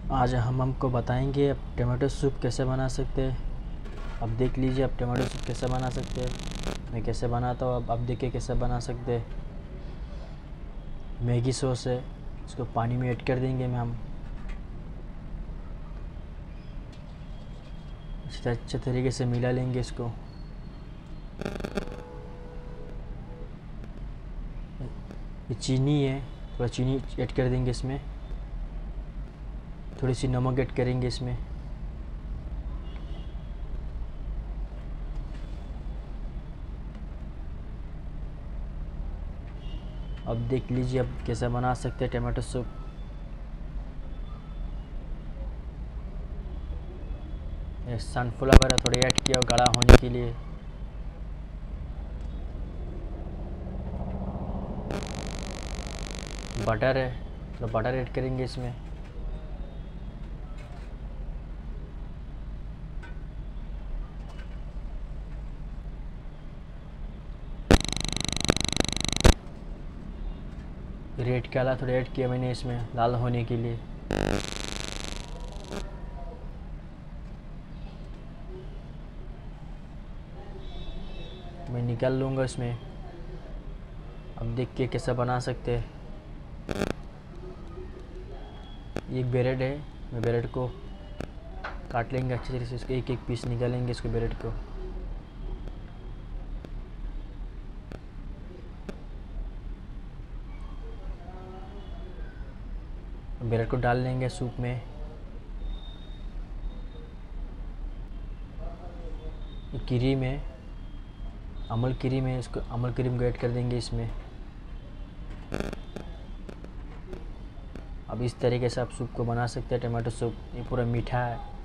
आज हम हमको बताएंगे अब टमाटो सूप कैसे बना सकते हैं। अब देख लीजिए अब टमाटो सूप कैसे बना सकते हैं। मैं कैसे बनाता हूँ अब देखिए कैसे बना सकते हैं। मैगी सॉस है, इसको पानी में ऐड कर देंगे हम अच्छे तरीके से मिला लेंगे इसको। ये चीनी है, थोड़ा चीनी ऐड कर देंगे इसमें, थोड़ी सी नमक ऐड करेंगे इसमें। अब देख लीजिए अब कैसे बना सकते हैं टमाटो सूप। सनफ्लावर थोड़ी ऐड किया गाढ़ा होने के लिए। बटर है, तो बटर ऐड करेंगे इसमें। रेड काला थोड़ा ऐड किया मैंने इसमें लाल होने के लिए। मैं निकाल लूँगा इसमें। अब देख के कैसे बना सकते हैं। ये ब्रेड है, मैं ब्रेड को काट लेंगे अच्छे तरीके से, इसको एक एक पीस निकालेंगे इसको ब्रेड को। ब्रेड को डाल लेंगे सूप में। ये क्रीम है, अमूल क्रीम है, इसको अमूल क्रीम को ऐड कर देंगे इसमें। अब इस तरीके से आप सूप को बना सकते हैं टमाटो सूप। ये पूरा मीठा है।